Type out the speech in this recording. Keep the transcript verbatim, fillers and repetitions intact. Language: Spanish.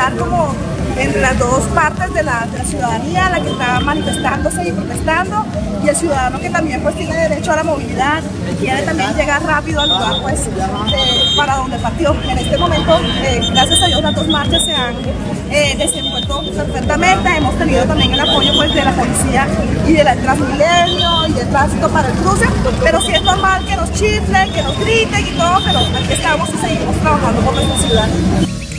mediar como entre las dos partes de la, de la ciudadanía, la que está manifestándose y protestando, y el ciudadano que también pues tiene derecho a la movilidad y quiere también llegar rápido al lugar pues eh, para donde partió. En este momento, eh, gracias a Dios, las dos marchas se han eh, desenvuelto perfectamente. Hemos tenido también el apoyo pues de la policía y del Transmilenio y del tránsito para el cruce, pero sí es normal que nos chiflen, que nos griten y todo, pero aquí estamos y seguimos trabajando por nuestra ciudad.